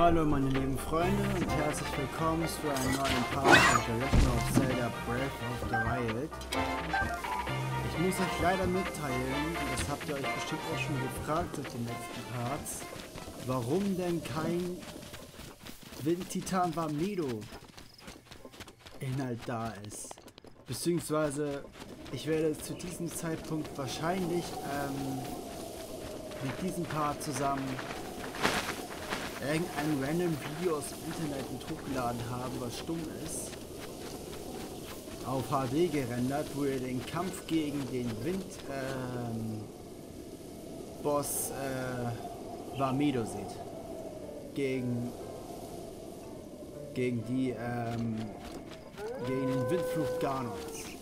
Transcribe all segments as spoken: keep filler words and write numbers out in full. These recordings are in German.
Hallo meine lieben Freunde und herzlich willkommen zu einem neuen Part von The Legend of Zelda Breath of the Wild. Ich muss euch leider mitteilen, und das habt ihr euch bestimmt auch schon gefragt auf den letzten Parts, warum denn kein Wind-Titan Vamedo Inhalt da ist. Beziehungsweise ich werde zu diesem Zeitpunkt wahrscheinlich ähm, mit diesem Part zusammen irgendein random Video aus dem Internet mit hochgeladen haben, was stumm ist, auf H D gerendert, wo ihr den Kampf gegen den Wind ähm, Boss äh, Vamedo seht. Gegen gegen die ähm, gegen den Windfluch Ganons.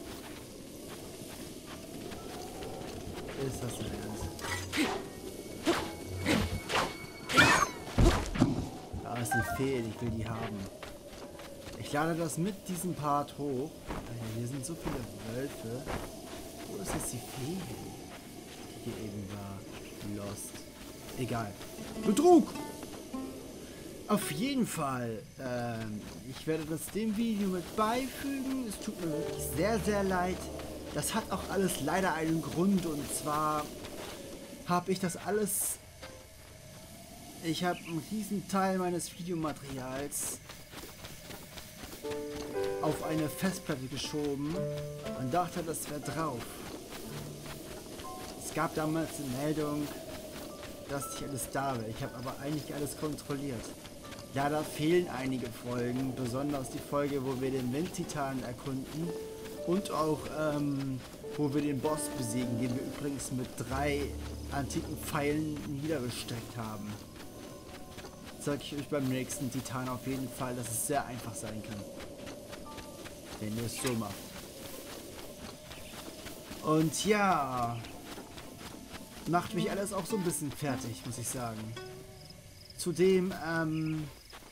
Ist das denn ernst? Da ist eine Fee, ich will die haben. Ich lade das mit diesem Part hoch. Alter, hier sind so viele Wölfe. Wo ist jetzt die Fee hin? Die hier eben war. Lost. Egal. Betrug! Auf jeden Fall. Ähm, ich werde das dem Video mit beifügen. Es tut mir wirklich sehr, sehr leid. Das hat auch alles leider einen Grund. Und zwar habe ich das alles... Ich habe einen riesen Teil meines Videomaterials auf eine Festplatte geschoben und dachte, das wäre drauf. Es gab damals eine Meldung, dass nicht alles da wäre. Ich habe aber eigentlich alles kontrolliert. Leider fehlen einige Folgen, besonders die Folge, wo wir den Wind-Titan erkunden und auch ähm, wo wir den Boss besiegen, den wir übrigens mit drei antiken Pfeilen niedergestreckt haben. Sag ich euch beim nächsten Titan auf jeden Fall, dass es sehr einfach sein kann, wenn ihr es so macht. Und ja, macht mich alles auch so ein bisschen fertig, muss ich sagen. Zudem, ähm...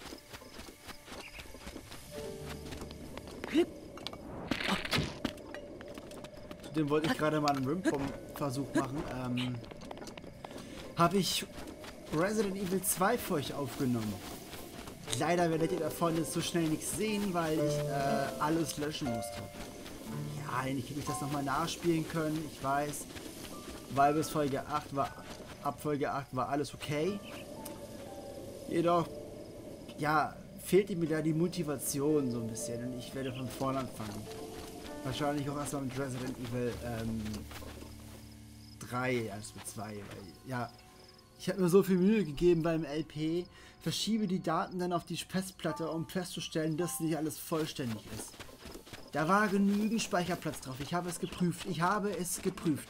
Zudem wollte ich gerade mal einen Rimpom-Versuch machen. Ähm... Habe ich Resident Evil zwei für euch aufgenommen. Leider werdet ihr davon jetzt so schnell nichts sehen, weil ich äh, alles löschen musste. Ja, eigentlich hätte ich das nochmal nachspielen können, ich weiß. Weil bis Folge acht war, ab Folge acht war alles okay. Jedoch, ja, fehlte mir da die Motivation so ein bisschen und ich werde von vorne anfangen. Wahrscheinlich auch erstmal mit Resident Evil ähm, drei als mit zwei, weil, ja, ich habe mir so viel Mühe gegeben beim L P, verschiebe die Daten dann auf die Festplatte, um festzustellen, dass nicht alles vollständig ist. Da war genügend Speicherplatz drauf. Ich habe es geprüft. Ich habe es geprüft.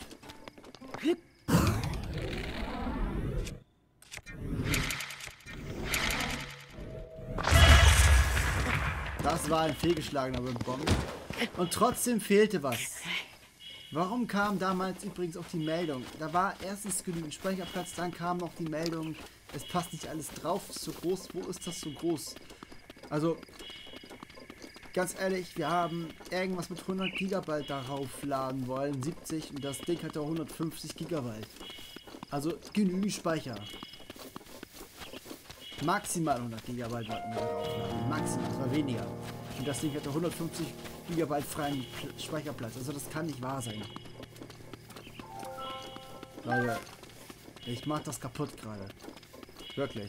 Das war ein fehlgeschlagener Rimpom. Und trotzdem fehlte was. Warum kam damals übrigens auch die Meldung? Da war erstens genügend Speicherplatz, dann kam noch die Meldung, es passt nicht alles drauf, ist so groß. Wo ist das so groß? Also, ganz ehrlich, wir haben irgendwas mit hundert Gigabyte darauf laden wollen, siebzig, und das Ding hatte hundertfünfzig Gigabyte. Also, genügend Speicher. Maximal hundert Gigabyte wollten wir darauf laden, maximal, das war weniger. Und das Ding hatte hundertfünfzig Gigabyte freien Speicherplatz. Also das kann nicht wahr sein. Leute, ich mach das kaputt gerade. Wirklich.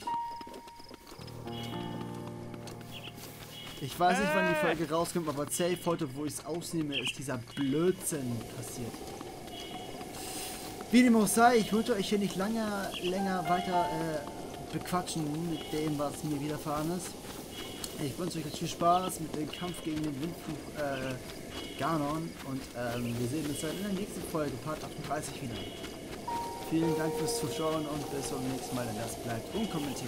Ich weiß nicht, wann die Folge rauskommt, aber safe heute, wo ich es ausnehme, ist dieser Blödsinn passiert. Wie dem auch sei, ich wollte euch hier nicht lange, länger weiter äh, bequatschen mit dem, was mir widerfahren ist. Ich wünsche euch jetzt viel Spaß mit dem Kampf gegen den Windfluch äh, Ganon und ähm, wir sehen uns dann in der nächsten Folge, Part achtunddreißig wieder. Vielen Dank fürs Zuschauen und bis zum nächsten Mal, denn das bleibt unkommentiert.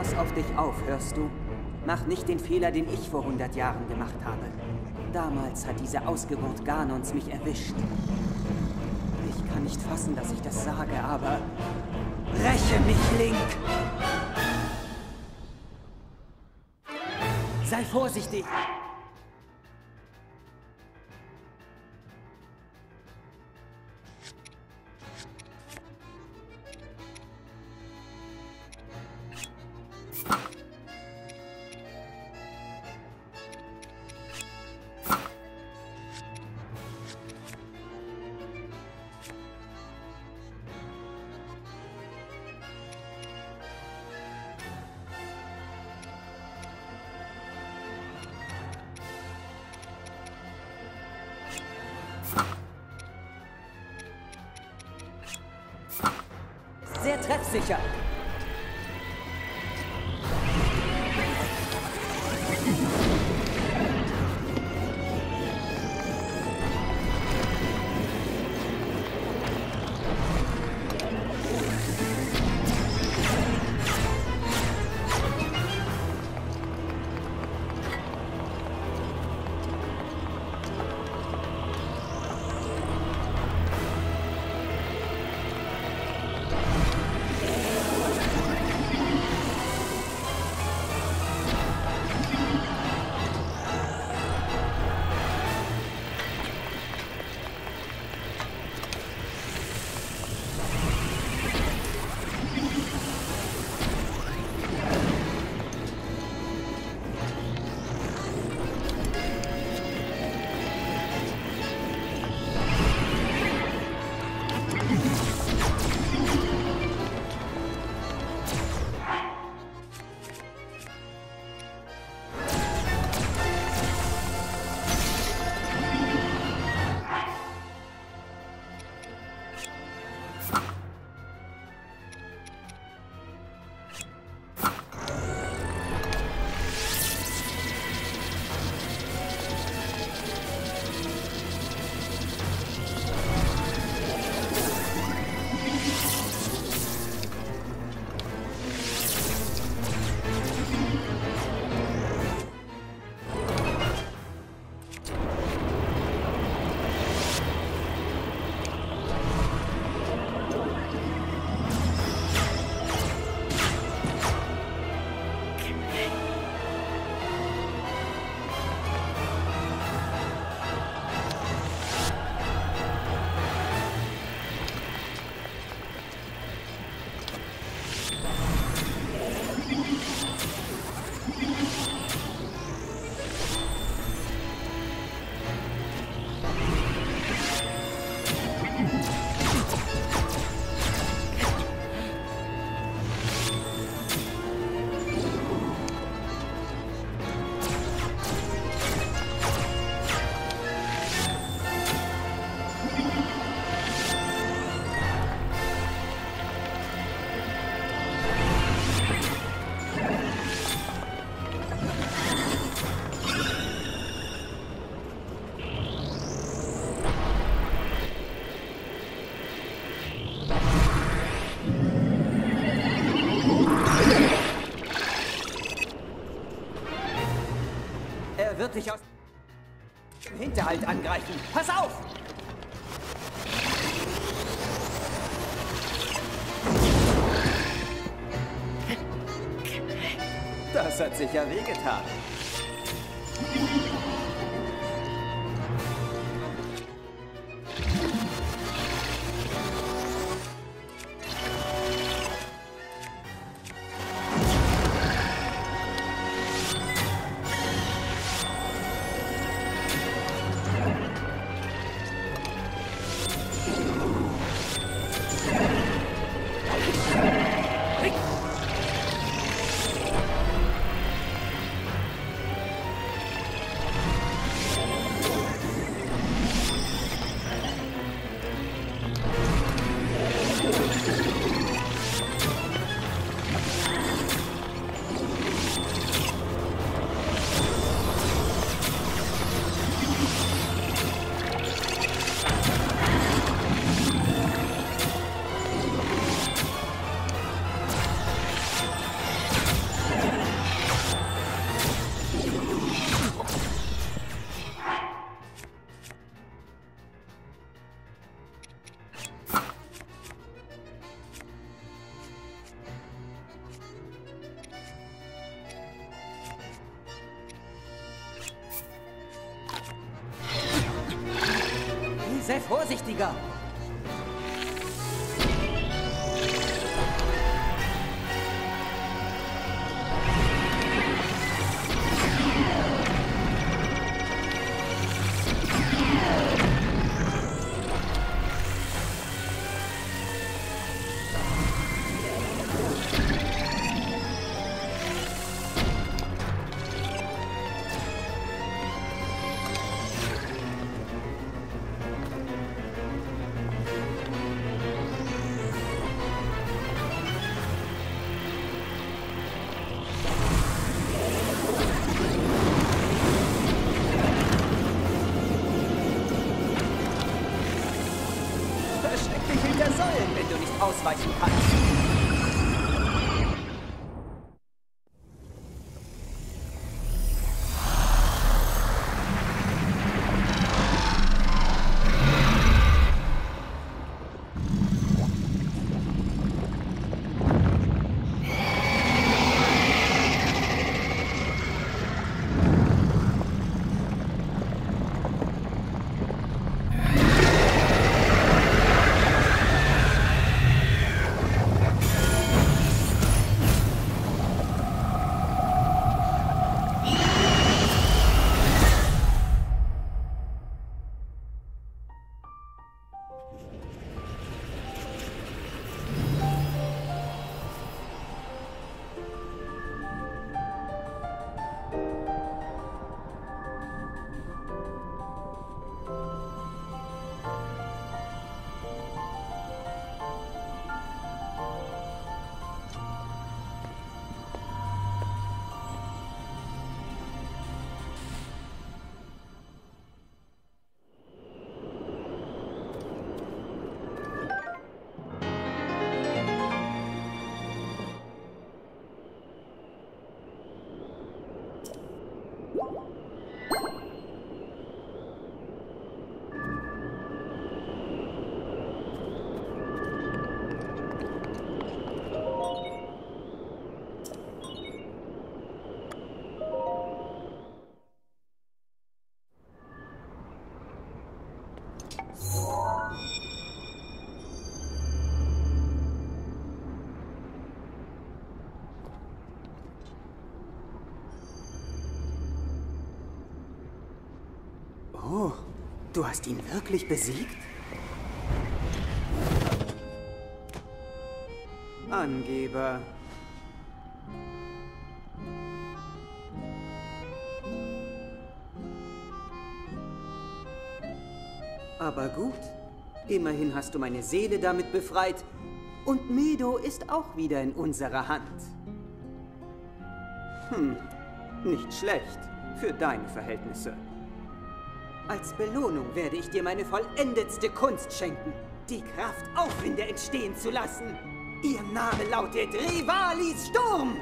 Pass auf dich auf, hörst du? Mach nicht den Fehler, den ich vor hundert Jahren gemacht habe. Damals hat diese Ausgeburt Ganons mich erwischt. Ich kann nicht fassen, dass ich das sage, aber... Räche mich, Link! Sei vorsichtig! Sehr treffsicher. Er wird dich aus dem Hinterhalt angreifen. Pass auf! Das hat sicher wehgetan. Sei vorsichtiger! Wenn du nicht ausweichen kannst. Oh, du hast ihn wirklich besiegt? Angeber. Aber gut. Immerhin hast du meine Seele damit befreit. Und Medo ist auch wieder in unserer Hand. Hm, nicht schlecht für deine Verhältnisse. Als Belohnung werde ich dir meine vollendetste Kunst schenken. Die Kraft, Aufwinde entstehen zu lassen. Ihr Name lautet Rivalis Sturm.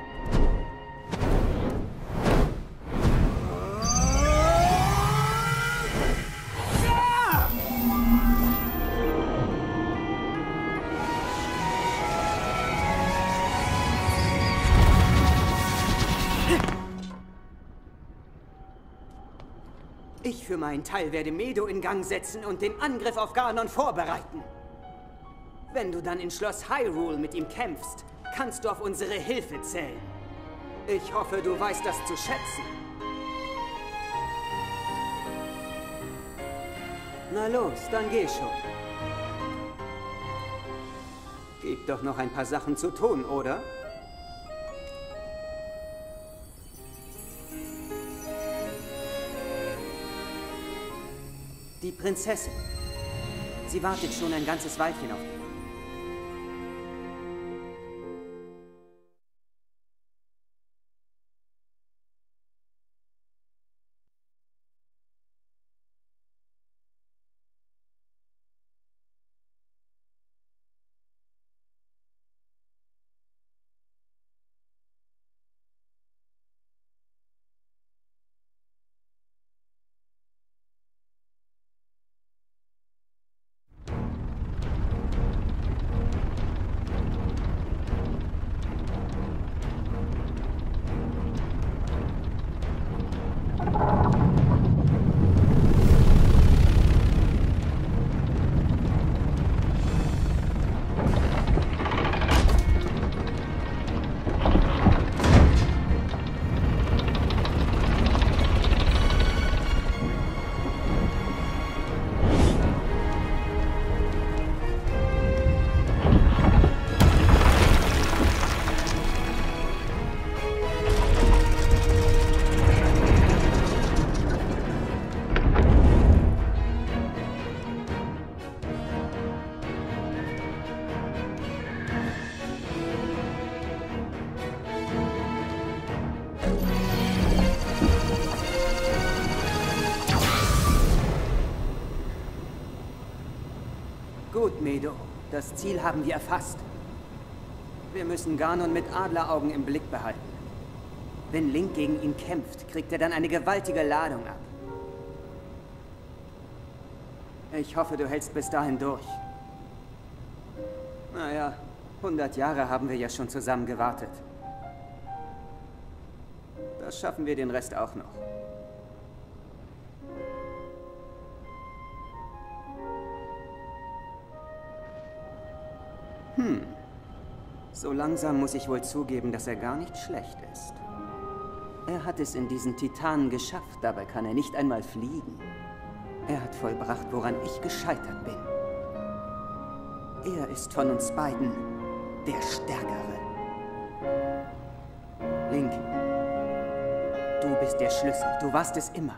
Ich für meinen Teil werde Medo in Gang setzen und den Angriff auf Ganon vorbereiten. Wenn du dann in Schloss Hyrule mit ihm kämpfst, kannst du auf unsere Hilfe zählen. Ich hoffe, du weißt das zu schätzen. Na los, dann geh schon. Gibt doch noch ein paar Sachen zu tun, oder? Die Prinzessin. Sie wartet schon ein ganzes Weilchen auf dich. Medo. Das Ziel haben wir erfasst. Wir müssen Ganon mit Adleraugen im Blick behalten. Wenn Link gegen ihn kämpft, kriegt er dann eine gewaltige Ladung ab. Ich hoffe, du hältst bis dahin durch. Naja, hundert Jahre haben wir ja schon zusammen gewartet. Das schaffen wir den Rest auch noch. Hm. So langsam muss ich wohl zugeben, dass er gar nicht schlecht ist. Er hat es in diesen Titanen geschafft, dabei kann er nicht einmal fliegen. Er hat vollbracht, woran ich gescheitert bin. Er ist von uns beiden der Stärkere. Link, du bist der Schlüssel. Du warst es immer.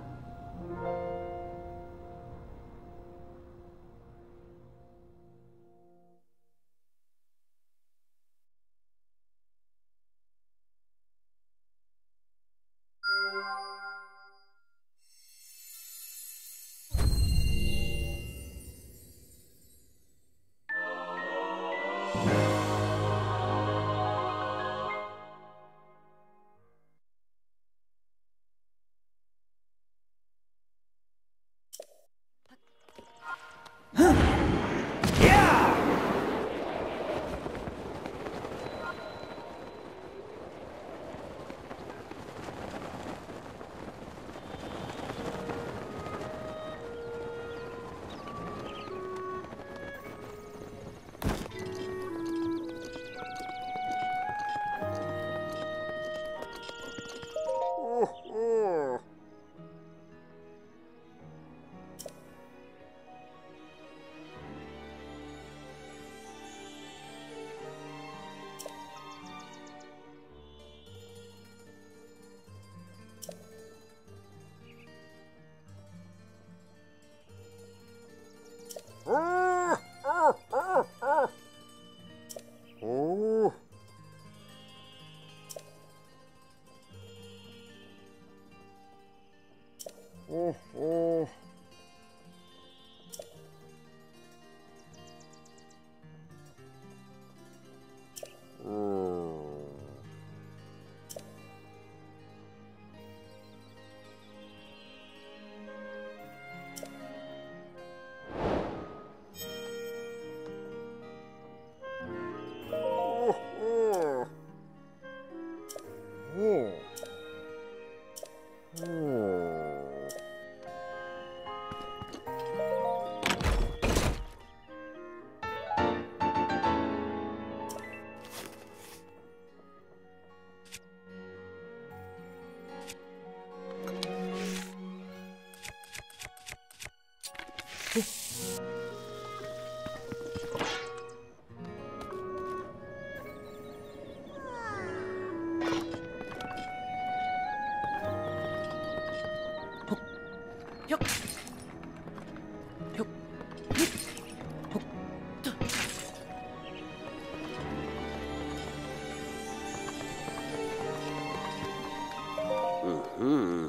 Mhm.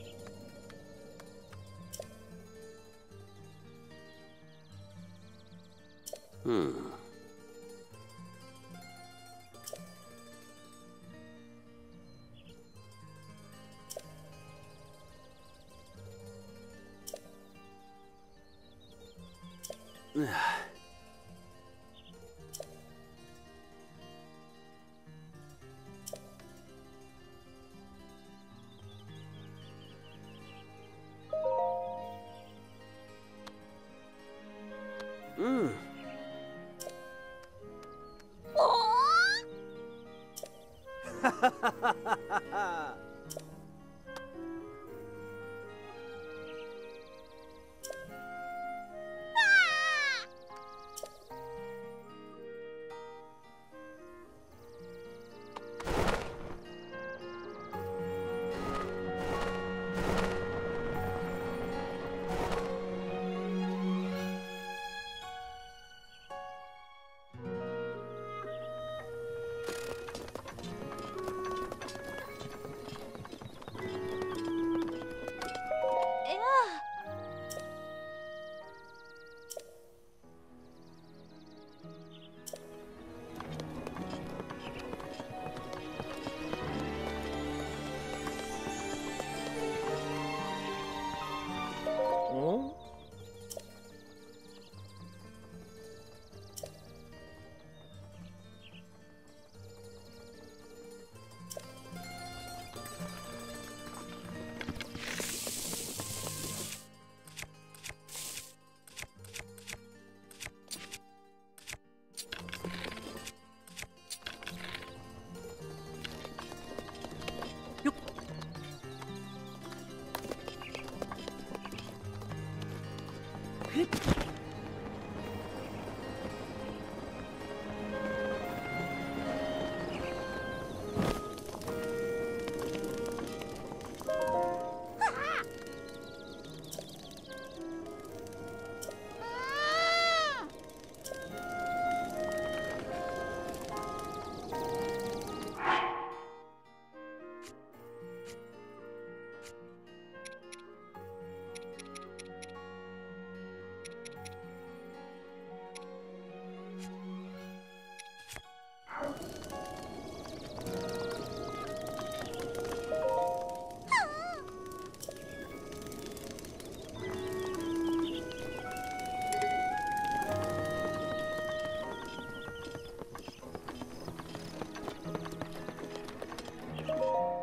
Hm. Mm.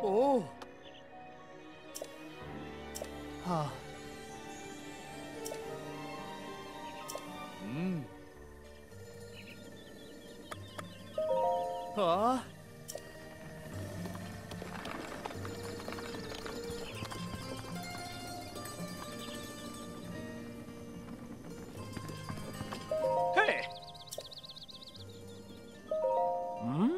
Oh. Ha. Hm. Ha. Hey. Hm?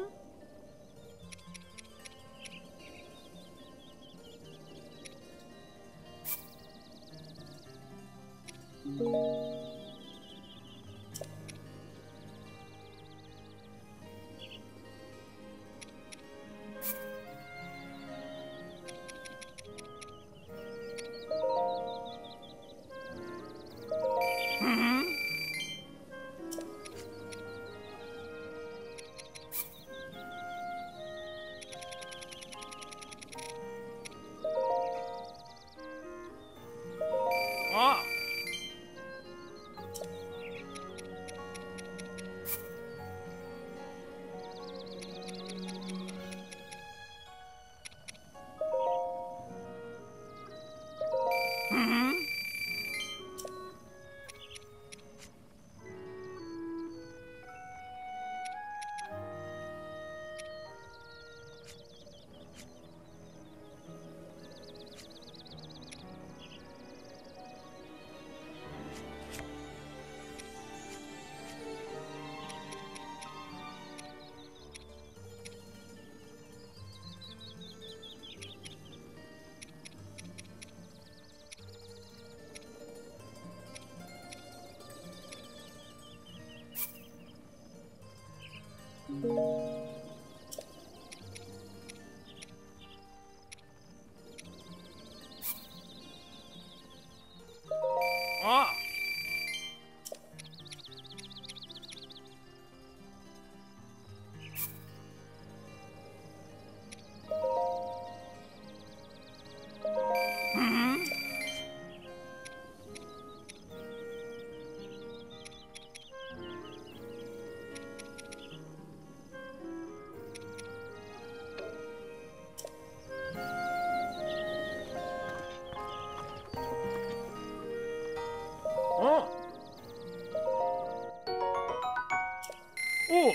Ah. Mhm. Ah. Mhm. Oh. Oh.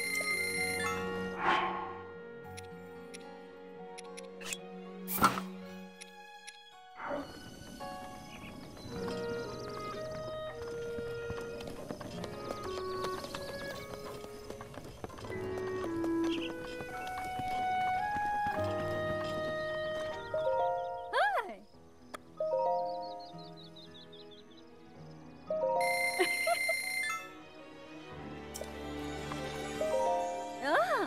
Hi. Ah.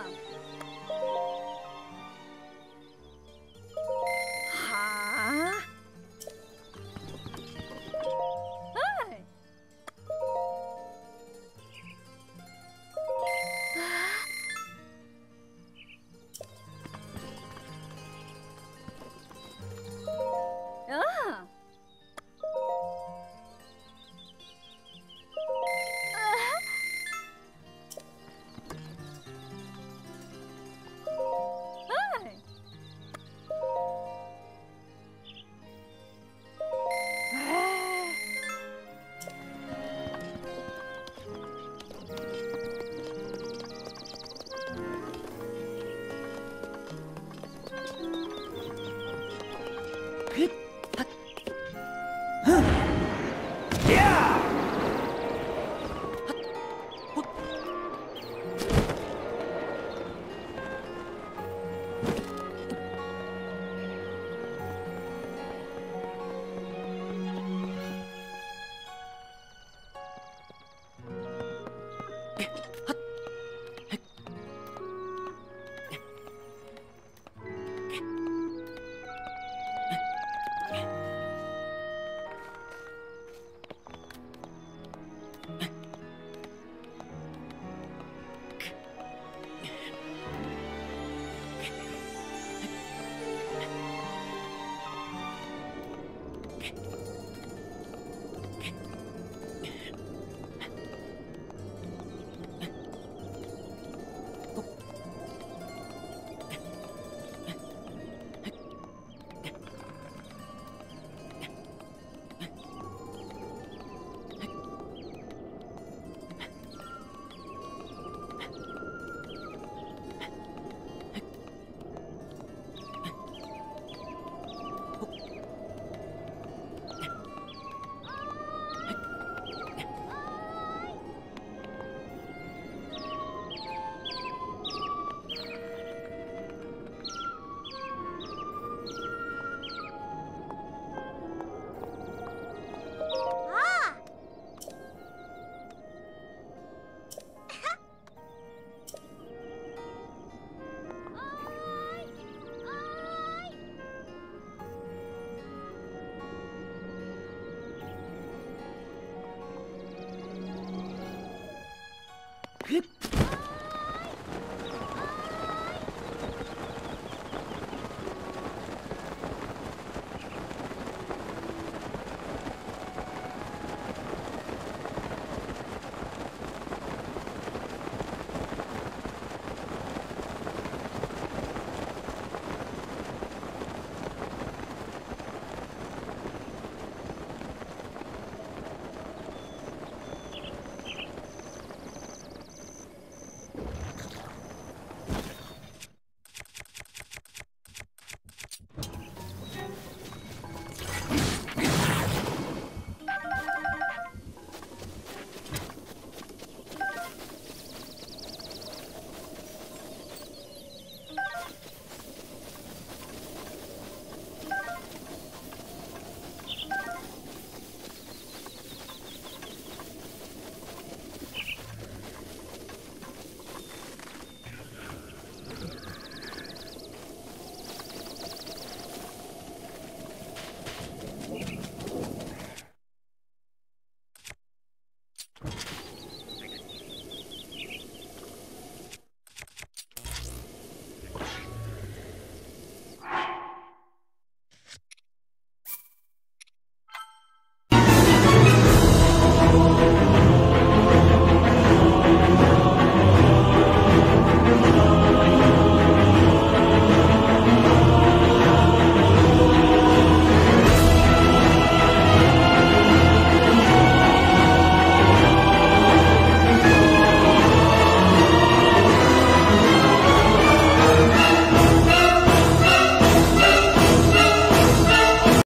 Ha. Hi. Ah. Hi. Pip.